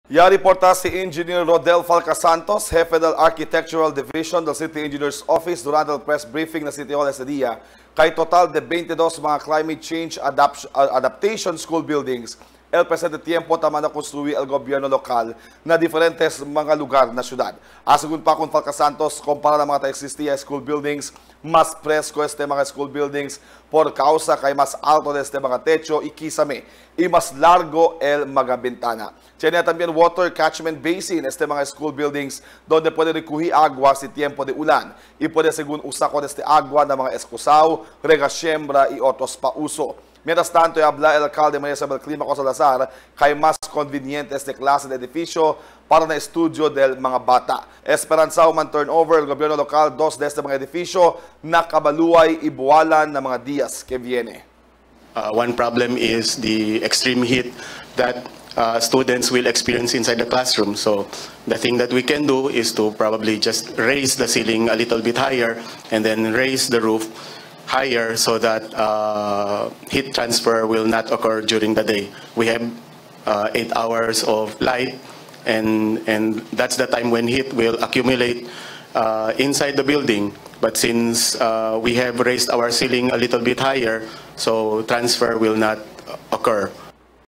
Reporta si Engineer Rodel Falcasantos, Jefe del Architectural Division del City Engineers Office durante el press briefing na City Hall ese día. Kay total de 22 mga climate change adaptation school buildings el presente tiempo tama na construir el gobyerno lokal na diferentes mga lugar na syudad. Asegun pa kung Falcasantos, kumpara ng mga existia school buildings, mas presko este mga school buildings por causa kay mas alto este mga techo y quizame y mas largo el mga bintana. Tiene también water catchment basin este mga school buildings donde puede recoger agua si tiempo de ulan y puede según usa con este agua ng mga excusao, regasiembra y otros pa uso. Mientras tanto, habla el alcalde María Isabel Climaco Salazar kay mas conveniente este klase de edificio para na estudio del mga bata. Esperanzao man turnover el gobierno lokal dos de este mga edificio na kabaluay ibuwalan ng mga días que viene. One problem is the extreme heat that students will experience inside the classroom. So the thing that we can do is to probably just raise the ceiling a little bit higher and then raise the roof higher so that heat transfer will not occur during the day. We have 8 hours of light, and that's the time when heat will accumulate inside the building. But since we have raised our ceiling a little bit higher, so transfer will not occur.